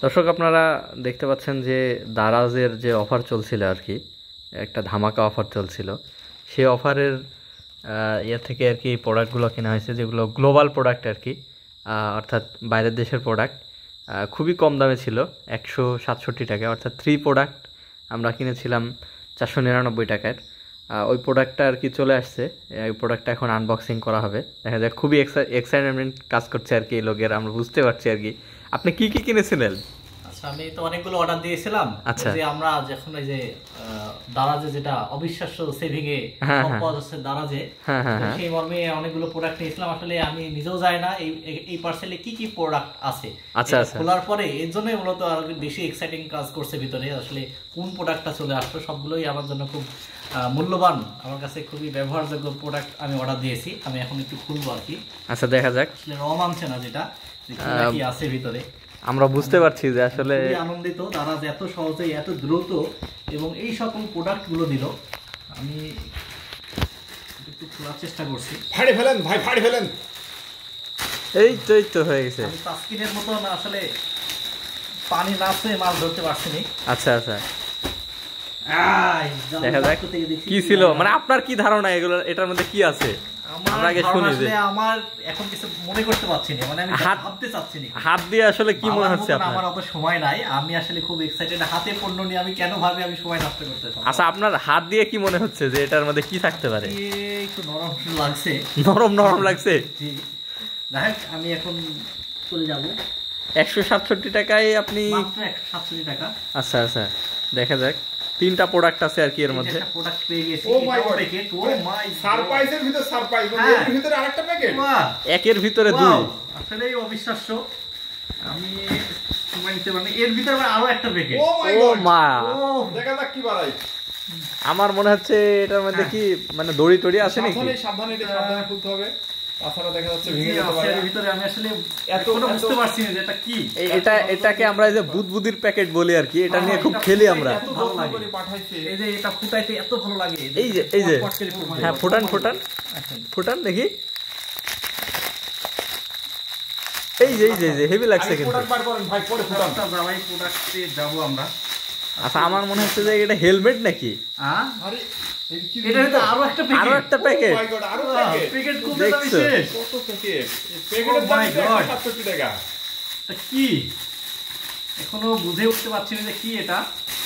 দর্শক আপনারা দেখতে পাচ্ছেন যে দারাজের যে অফার চলছিল আর কি, একটা ধামাকা অফার চলছিল। সেই অফারের ইয়ে থেকে আর কি এই প্রোডাক্টগুলো কেনা হয়েছে, যেগুলো গ্লোবাল প্রোডাক্ট আর কি, অর্থাৎ বাইরের দেশের প্রোডাক্ট। খুবই কম দামে ছিল, 167 টাকা, অর্থাৎ 3 প্রোডাক্ট আমরা কিনেছিলাম 499 টাকার। ওই প্রোডাক্টটা আর কি চলে আসছে, এই প্রোডাক্টটা এখন আনবক্সিং করা হবে। দেখা যায় খুবই এক্সাইটমেন্ট কাজ করছে আর কি এই লোকের, আমরা বুঝতে পারছি আর কি। আপনি কি কি কিনেছিলেন? আচ্ছা, আমি তো অনেকগুলো অর্ডার দিয়েছিলাম। আচ্ছা, যে আমরা যখন এই যে দারাজে যেটা অবিশ্বাস্য সেভিং এ পাওয়া যাচ্ছে দারাজে, সেই মর্মে অনেকগুলো প্রোডাক্ট নিয়েছিলাম। আসলে আমি নিজেও জানি না এই পার্সেলে কি কি প্রোডাক্ট আছে। আচ্ছা আচ্ছা, খোলার পরে এর জন্য মূলত আরো বেশি এক্সাইটিং কাজ করছে ভিতরে। আসলে কোন প্রোডাক্টটা চলে আসলো, সবগুলোই আমার জন্য খুব মূল্যবান, আমার কাছে খুবই ব্যবহারযোগ্য প্রোডাক্ট আমি অর্ডার দিয়েছি। আমি এখন একটু খুলবো আর কি। আচ্ছা, দেখা যাক। আসলে রং আনছে না যেটা কি আছে ভিতরে। আমরা বুঝতে পারছি যে আসলে আনন্দিত দারাজ এত সহজে এত দ্রুত এবং এই সকল প্রোডাক্ট গুলো দিল। আমি একটু খোলার চেষ্টা করছি। ফাড়ি ফেলেন ভাই, ফাড়ি ফেলেন। এই তো হয়ে গেছে। আমি তাসকিনের মতন আসলে পানি না ছুঁয়ে মাছ ধরতে পারছি না। আচ্ছা আচ্ছা, দেখা যাক কি ছিল, মানে আপনার কি ধারণা এগুলো, এটার মধ্যে কি আছে? আমরা আগে শুনি যে আমার এখন কিছু মনে করতে পারছি না, মানে আমি ভাবতে চাচ্ছি না। হাত দিয়ে আসলে কি মনে হচ্ছে আপনার? আমার অত সময় নাই, আমি আসলে খুব এক্সাইটেড। হাতে পণ্য নিয়ে আমি কেন ভাবে আমি সময় নষ্ট করতে চাই। আচ্ছা, আপনার হাত দিয়ে কি মনে হচ্ছে যে এটার মধ্যে কি থাকতে পারে? একটু নরম লাগছে। নরম লাগছে। জি, দেখ আমি এখন চলে যাব। 167 টাকায় আপনি মাত্র 167 টাকা। আচ্ছা আচ্ছা, দেখা যাক। 3টা প্রোডাক্ট আছে আর কি এর মধ্যে। একটা প্রোডাক্ট পেয়ে গেছি। ও মাই গড, ও মাই সারপ্রাইজের ভিতর সারপ্রাইজ, এর ভিতরে আরেকটা প্যাকেট। বাহ, একের ভিতরে 2। আসলেই অবিশ্বাস্য। আমি সময় নিতে পারি। এর ভিতরে আরো একটা প্যাকেট। ও মাই গড, মা, দেখা যাক কি বাড়াই। আমার মনে হচ্ছে এটার মধ্যে কি মানে দড়ি টড়ি আছে নাকি? সাবধানে এটা সাবধানে খুলতে হবে, তাছাড়া দেখা যাচ্ছে ভেঙে যেতে পারে। এর ভিতরে আমি আসলে এখনো বুঝতে পারছি না যে এটা কি। এটাকে আমরা এই যে বুদবুদির প্যাকেট বলি আর কি, এটা নিয়ে খুব খেলি আমরা। এত ভালো করে পাঠাইছে। এই যে এটা ফুটাইতে এত ভালো লাগে। এই যে হ্যাঁ, ফুটান দেখি। এই যে হেভি লাগছে কিন্তু। প্রোডাক্ট বার করেন ভাই, পরে ফুটান। ভাই প্রোডাক্টে যাব আমরা। আচ্ছা, আমার মনে হচ্ছে যে এটা হেলমেট নাকি? আরে এটা তো আরো একটা প্যাকেট। ও মাই গড, আরো প্যাকেট। প্যাকেট কোথায় যাবে শেষ? কত প্যাকেট? প্যাকেটের দাম 167 টাকা। এটা কি? এখনো বুঝে উঠতে পারছি না যে কি এটা।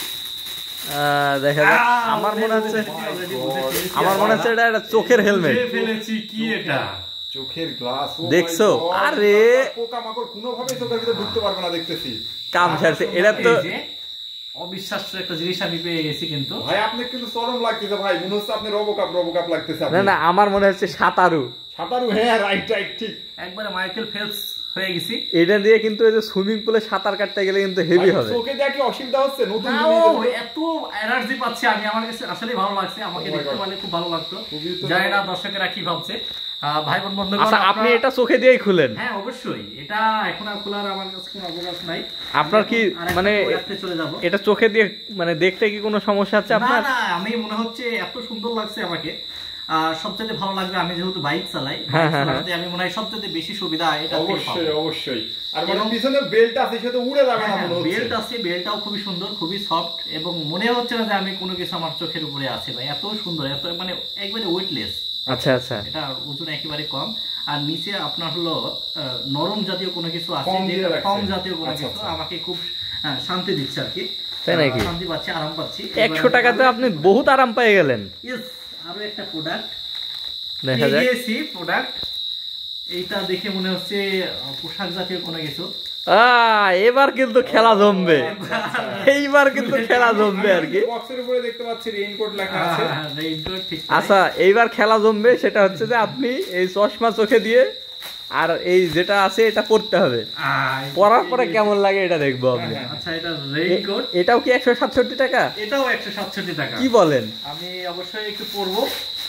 দেখা যাক। আমার মনে হচ্ছে এটা একটা চোখের হেলমেট। ফেলেছি কি এটা? চোখের গ্লাস। দেখছো? আরে পোকামাকড় কোনোভাবে চোখের ভিতরে ঢুকতে পারবে না, দেখতেছি। কাম ছাড়ছে। এটা তো অবিশ্বাস্য একটা জিনিস আমি পেয়ে গেছি। কিন্তু ভাই আপনি কিন্তু চরম লাগতেছে ভাই, মনে হচ্ছে আপনি রোবোকাপ লাগতেছে। না, আমার মনে হচ্ছে সাঁতারু। হ্যাঁ, রাইট ঠিক। একবারে মাইকেল ফেলপস হয়ে গেছি। এটা দিয়ে কিন্তু এই যে সুইমিং পুলে সাঁতার কাটতে গেলে কিন্তু হেভি হবে। চোখে দেখে অসুবিধা হচ্ছে, নতুন এত এনার্জি পাচ্ছি আমি, আমার কাছে আসলে ভালো লাগছে। আমাকে দেখতে পারলে খুব ভালো লাগতো। জানি না দর্শকেরা কি ভাবছে। ভাই বোন বন্ধুগণ, আচ্ছা আপনি এটা চোখে দিয়েই খুলেন? হ্যাঁ অবশ্যই, এটা এখন আর খোলার আমার কাছে কোনো অবকাশ নাই। আপনার কি মানে চলে যাব এটা চোখে দিয়ে মানে দেখতে কি কোনো সমস্যা আছে আপনার? না, আমি মনে হচ্ছে এত সুন্দর লাগছে আমাকে। সবচেয়ে ভালো লাগবে আমি যেহেতু বাইক চালাই, আমি মনে হয় সবচেয়ে বেশি সুবিধা এটা। অবশ্যই। আর মানে পিছনে বেল্ট আছে, সেটা উড়ে যাবে না মনে হচ্ছে। বেল্ট আছে, বেল্টটাও খুবই সুন্দর, খুবই সফট, এবং মনে হচ্ছে না যে আমি কোনো কিছু আমার চোখের উপরে আছে। ভাই এত সুন্দর, এত মানে একবারে ওয়েটলেস। আচ্ছা আচ্ছা, এটা ওজন একেবারে কম। আর নিচে আপনার হলো নরম জাতীয় কোনো কিছু আছে, কম জাতীয় কোনো কিছু আমাকে খুব শান্তি দিচ্ছে আর কি। তাই নাকি? শান্তি পাচ্ছি, আরাম পাচ্ছি। 100 টাকাতে আপনি বহুত আরাম পেয়ে গেলেন। আরো একটা প্রোডাক্ট দেখা যায়। প্রোডাক্ট এইটা দেখে মনে হচ্ছে পোশাক জাতীয় কোনো কিছু। এবার কিন্তু খেলা জমবে, এইবার কিন্তু খেলা জমবে আর কি। বক্সের উপরে দেখতে পাচ্ছি রেইনকোট লেখা আছে। রেইনকোট, ঠিক। আচ্ছা, এইবার খেলা জমবে। সেটা হচ্ছে যে আপনি এই চশমা চোখে দিয়ে আর এই যেটা আছে এটা পড়তে হবে। পরার পরে কেমন লাগে এটা দেখবো আপনি। আচ্ছা, এটা রেইনকোট। এটাও কি 167 টাকা? এটাও 167 টাকা। কি বলেন? আমি অবশ্যই একটু পরবো।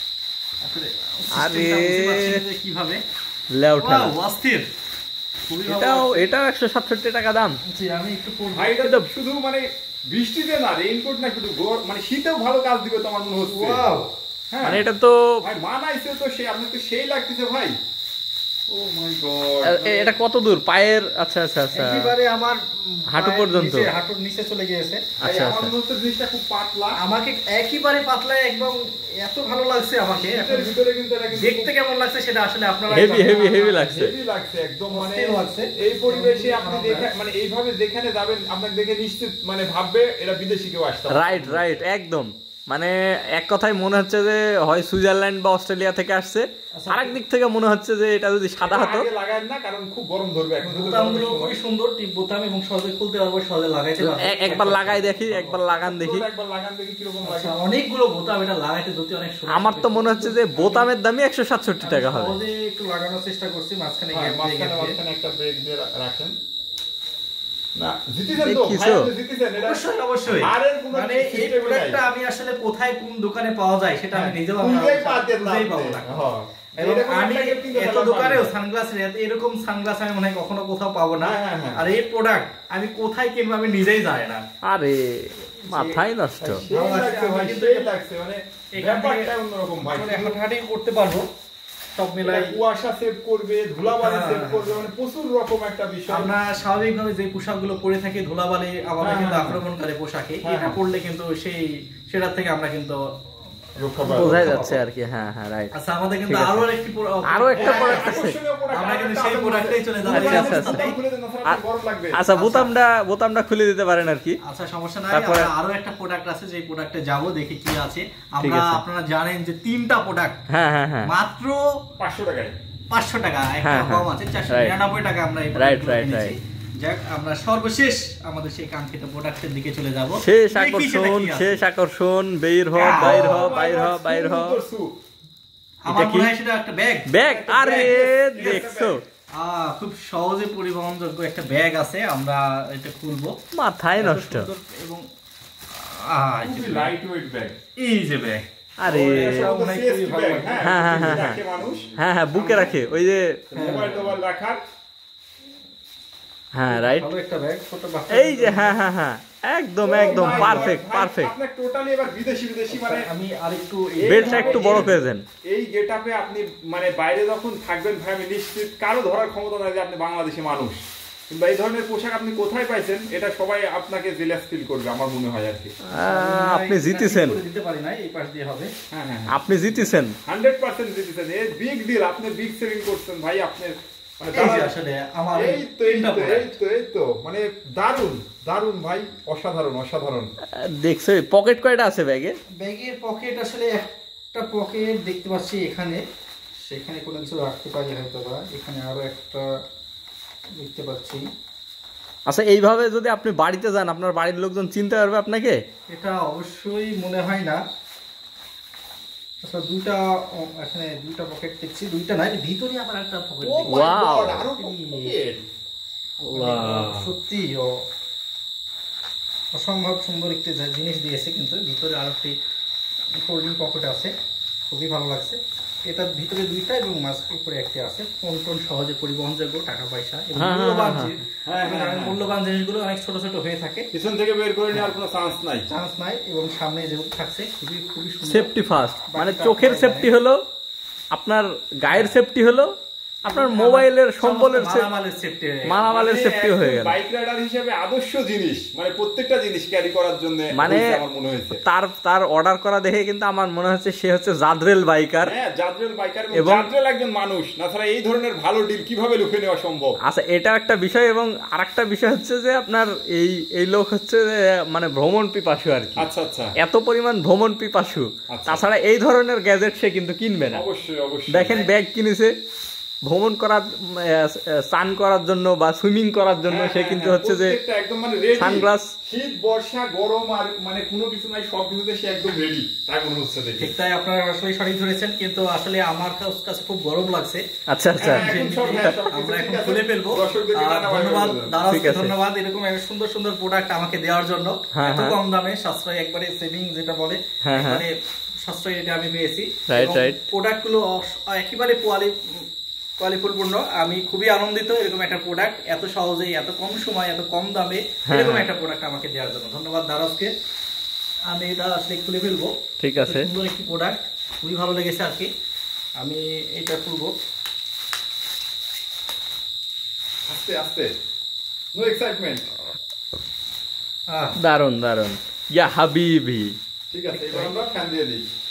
আরে কিভাবে অস্থির। এটাও 167 টাকা দাম। আমি একটু পরবো। এটা শুধু মানে বৃষ্টিতে না, রেইনকোট না, শুধু মানে শীতেও ভালো কাজ দিবে তো আমার মনে হচ্ছে। মানে এটা তো ভাই মানাইছে তো, সেই আপনি তো সেই লাগতেছে ভাই। ও মাই গড, এটা কত দূর পায়ের? আচ্ছা আচ্ছা আচ্ছা, একেবারে আমার হাঁটু পায়ের পর্যন্ত? নিচে, হাঁটুর নিচে চলে গিয়েছে। আচ্ছা আমার আচ্ছা, মনে হচ্ছে জিনিসটা খুব পাতলা, আমাকে একেবারে পাতলা, একদম এত ভালো লাগছে আমাকে। এখন এর ভিতরে কিন্তু এটা কিন্তু দেখতে কেমন লাগছে সেটা আসলে আপনারা হেভি হেভি হেভি লাগছে। হেভি লাগছে একদম, মানে অস্থির লাগছে। এই পরিবেশে আপনি দেখে মানে এইভাবে যেখানে যাবেন আপনাকে দেখে নিশ্চিত মানে ভাববে এটা বিদেশি কেউ আসতে পারে। রাইট রাইট, একদম। মানে এক কথায় মনে হচ্ছে যে হয় সুইজারল্যান্ড বা অস্ট্রেলিয়া থেকে আসছে, আরেক দিক থেকে মনে হচ্ছে যে এটা যদি সাদা হতো। আগে লাগান না, কারণ খুব গরম ধরবে এখন। বোতামগুলো খুবই সুন্দর, টিপ বোতাম, এবং সহজে খুলতে পারবো, সহজে লাগাইতে পারবো। একবার লাগাই দেখি, একবার লাগান দেখি। একবার লাগান দেখি কিরকম লাগে। আচ্ছা, অনেকগুলো বোতাম, এটা লাগাইতে যদি অনেক সময় আমার তো মনে হচ্ছে যে বোতামের দামই 167 টাকা হবে। সহজে একটু লাগানোর চেষ্টা করছি, মাঝখানে হ্যাঁ, গ্যাপ দিয়ে মাঝখানে একটা ব্রেক দিয়ে রাখেন। না, জিতেছেন তো দেখিছো? ভাই, আপনি জিতেছেন এটা। অবশ্যই অবশ্যই। আর এর কোনো মানে এই system নাই। প্রোডাক্টটা আমি আসলে কোথায় কোন দোকানে পাওয়া যায় সেটা আমি নিজেও খুঁজেই পাতেন না খুঁজেই আপনি। পাবো না। হ্যাঁ। এবং এরকম আমি একটা gift কিন্তু এত সবার দোকানেও পাবেন। সানগ্লাস, এরকম সানগ্লাস আমি মনে হয় কখনো কোথাও পাবো না। হ্যাঁ, হ্যাঁ, হ্যাঁ। আর এই প্রোডাক্ট আমি কোথায় কিনবো আমি নিজেই জানি না। আরে মাথায় নষ্ট। সেই ভালো লাগছে, লাগছে ভাই, আমি কিন্তু সেই লাগছে, মানে এখান থেকে ব্যাপারটা অন্যরকম ভাই। মানে হাঁটাহাঁটি করতে পারবো, সব মিলাই। এটা কুয়াশা সেভ করবে, ধুলাবালি হ্যাঁ, সেভ করবে, মানে প্রচুর রকম একটা বিষয়। আমরা স্বাভাবিকভাবে যে পোশাকগুলো পরে থাকি ধুলাবালি আমাদের হ্যাঁ, কিন্তু হ্যাঁ, আক্রমণকারী পোশাকে, হ্যাঁ, এটা হ্যাঁ। পরলে কিন্তু সেটার থেকে আমরা কিন্তু রক্ষা পাবে। বোঝাই যাচ্ছে আর কি। হ্যাঁ হ্যাঁ, রাইট। আচ্ছা, আমাদের কিন্তু ঠিক আছে। আরো একটি আরো একটা হ্যাঁ, product আছে। আকর্ষণীয় product আমরা কিন্তু আরেকটা সেই আছে প্রোডাক্টেই চলে যাবো। আচ্ছা, আচ্ছা, আচ্ছা। বোতাম খুলে দেন, না স্যার, আপনার গরম লাগবে। আচ্ছা, বোতামটা খুলে দিতে পারেন আর কি। আচ্ছা, সমস্যা নাই। তারপরে- আমরা আরো একটা প্রোডাক্ট আছে, যে প্রোডাক্টে যাব, দেখি কি আছে। ঠিক আমরা আছে। আপনারা জানেন যে 3টা প্রোডাক্ট হ্যাঁ হ্যাঁ হ্যাঁ, মাত্র 500 টাকায়। 500 টাকা, একটা হ্যাঁ, কম হ্যাঁ। আছে 499 টাকা। আমরা এই Right, প্রোডাক্টগুলো right, কিনেছি। right. যাক, আমরা সর্বশেষ আমাদের সেই কাঙ্ক্ষিত প্রোডাক্টের দিকে চলে যাব। শেষ দেখি সেটা আকর্ষণ, কি আছে। শেষ আকর্ষণ, বের হ বাইর হ বাইর হ বাইর হ। আমার এটা কি? মনে হয় সেটা একটা ব্যাগ। ব্যাগ, আরে Yes, দেখছো, খুব সহজে পরিবহনযোগ্য একটা ব্যাগ আছে, আমরা এটা খুলবো। মাথায় এত নষ্ট। সুন্দর এবং এই যে ব্যাগ। Light weight bag. এই যে ব্যাগ। আরে মনে হয় খুবই ভালো লাগে। হ্যাঁ, হ্যাঁ, হ্যাঁ, হ্যাঁ। রাখে মানুষ হ্যাঁ হ্যাঁ, বুকে রাখে ওই যে। মোবাইল টোবাইল রাখার। হ্যাঁ রাইট, ভালো একটা ব্যাগ, ছোট বাচ্চা। এই যে হ্যাঁ হ্যাঁ হ্যাঁ, একদম একদম Oh my পারফেক্ট God, ভাই, পারফেক্ট। আপনার টোটালি এবার বিদেশি মানে আমি আরেকটু বেলটা একটু বড় করে দেন। এই গেটআপে আপনি মানে বাইরে যখন থাকবেন ভাই, আমি নিশ্চিত কারো ধরার ক্ষমতা নাই যে আপনি বাংলাদেশি মানুষ, কিংবা এই ধরনের পোশাক আপনি কোথায় পাইছেন, এটা সবাই আপনাকে জেলাস ফিল করবে আমার মনে হয় আর কি। আপনি জিতেছেন, দিতে পারি না, এই পাশ দিয়ে হবে। হ্যাঁ হ্যাঁ, আপনি জিতেছেন। 100% জিতেছেন। এই বিগ ডিল, আপনি বিগ সেভিং করছেন ভাই। আপনার মানে এই যে আসলে আমার এই তো এই তো মানে দারুণ দারুণ ভাই, অসাধারণ অসাধারণ। দেখছো পকেট কয়টা আছে ব্যাগে? ব্যাগের পকেট আসলে একটা পকেট দেখতে পাচ্ছি এখানে, সেখানে কোনো কিছু রাখতে পারি হয়তো, বা এখানে আরো একটা দেখতে পাচ্ছি। আচ্ছা, এইভাবে যদি আপনি বাড়িতে যান আপনার বাড়ির লোকজন চিনতে পারবে আপনাকে? এটা অবশ্যই মনে হয় না। আচ্ছা, এখানে দুইটা পকেট দেখছি, দুইটা নাই, ভিতরে আবার একটা পকেট Oh দেখছি। my Wow. God, আরো pocket। সত্যি অসম্ভব সুন্দর একটি জিনিস দিয়েছে, কিন্তু ভিতরে আরো একটি ফোল্ডিং পকেট আছে, খুবই ভালো লাগছে। এটার ভিতরে দুইটা এবং মাঝখানে উপরে একটি আছে। ফোন সহজে পরিবহনযোগ্য, টাকা পয়সা এবং হ্যাঁ, মূল্যবান হ্যাঁ, মূল্যবান জিনিসগুলো অনেক ছোট ছোট হয়ে থাকে, পিছন থেকে বের করে নেওয়ার কোনো চান্স নাই। চান্স নাই। এবং সামনে যেহেতু থাকছে, খুবই খুবই সুন্দর। সেফটি ফার্স্ট, মানে চোখের সেফটি হলো, আপনার গায়ের সেফটি হলো, আপনার মোবাইলের সম্বলের মালামালের সেফটি, মালামালের সেফটি হয়ে গেল। বাইক রাইডার হিসেবে আদর্শ জিনিস, মানে প্রত্যেকটা জিনিস ক্যারি করার জন্য মানে আমার মনে হয়েছে। তার অর্ডার করা দেখে কিন্তু আমার মনে হচ্ছে সে হচ্ছে জাদ্রেল বাইকার। হ্যাঁ, জাদ্রেল বাইকার এবং এবং- জাদ্রেল একজন মানুষ, না ছাড়া এই ধরনের ভালো ডিল কিভাবে লুফে নেওয়া সম্ভব? আচ্ছা, এটা একটা বিষয়। এবং আরেকটা বিষয় হচ্ছে যে আপনার এই লোক হচ্ছে যে মানে ভ্রমণ পিপাসু আর কি। আচ্ছা আচ্ছা, এত পরিমাণ ভ্রমণ পিপাসু, আচ্ছা। তাছাড়া এই ধরনের গ্যাজেট সে কিন্তু কিনবে না। অবশ্যই অবশ্যই। দেখেন ব্যাগ কিনেছে ভ্রমণ করার, স্নান করার জন্য বা সুইমিং করার জন্য। হ্যাঁ, সে হ্যাঁ, কিন্তু হ্যাঁ, হচ্ছে যে প্রত্যেকটা একদম মানে ready। সানগ্লাস, শীত বর্ষা গরম আর মানে কোনো কিছু নাই, সব কিছুতে সে একদম রেডি, তাই মনে হচ্ছে দেখে। ঠিক তাই, আপনারা আসলে সঠিক ধরেছেন, কিন্তু আসলে আমার কাছে খুব গরম লাগছে। আচ্ছা আচ্ছা, হ্যাঁ, এখন সব হ্যাঁ, সব আমরা কিছু এখন ঠিক আছে। খুলে ফেলবো। দর্শকদেরকে আর জানাবো ধন্যবাদ এবার। দারাজকে, ঠিক আছে। ধন্যবাদ এরকম একটা সুন্দর সুন্দর প্রোডাক্ট আমাকে দেওয়ার জন্য। হ্যাঁ, এত হ্যাঁ। কম দামে সাশ্রয়, একবারে সেভিং যেটা বলে, হ্যাঁ, হ্যাঁ। একবারে সাশ্রয় এটা আমি পেয়েছি। Right, right. প্রোডাক্ট গুলো একেবারে কোয়ালিটিপূর্ণ। আমি খুবই আনন্দিত এরকম একটা প্রোডাক্ট এত সহজেই, এত কম সময়, এত কম দামে হ্যাঁ, এরকম হ্যাঁ। একটা প্রোডাক্ট আমাকে দেওয়ার জন্য ধন্যবাদ দারাজকে। আমি এটা আসলে খুলে ফেলবো। ঠিক আছে। সুন্দর একটি প্রোডাক্ট, খুবই ভালো লেগেছে আর কি। আমি এটা খুলবো। আস্তে আস্তে, নো এক্সাইটমেন্ট। দারুন দারুন, ইয়া হাবিবি। ঠিক আছে, এবার আমরা ফ্যান দিয়ে দিই।